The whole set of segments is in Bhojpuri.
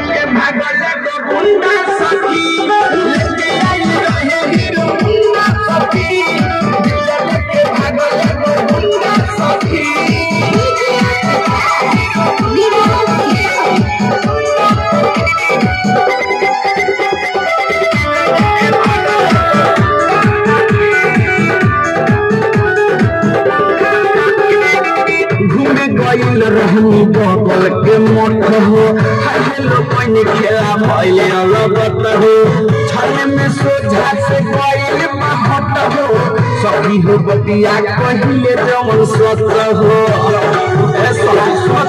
लेके भागल को गुंडा सखी लेके आई रहे हीरो गुंडा सखी लेके भागल को गुंडा सखी गइल रहनी बगल के मोट हो हेलो पानी खेला भइले लगत हो छले में सोझा से गइल महत हो सखी हो बतिया कहिले जमन सत हो ऐसा सोत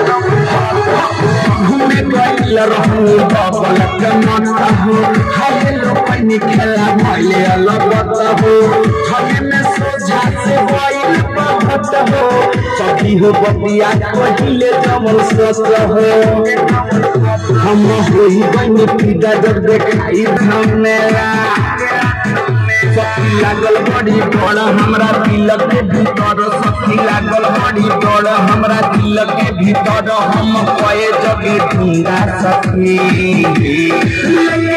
घूमे गइल रहनी बगल के मोट हो हेलो पानी खेला भइले लगत हो छले में सोझा से गइल महत हो सखी हो बतिया कहिले जमन सत हो हम होई बनी पीड़ा जब देखाई मेरा सखी लागल बड़ी बड़ हमरा दिल के भीतर सखी लागल बड़ी बड़ हमरा दिल के भीतर हम कए जगे ढूंढा सखी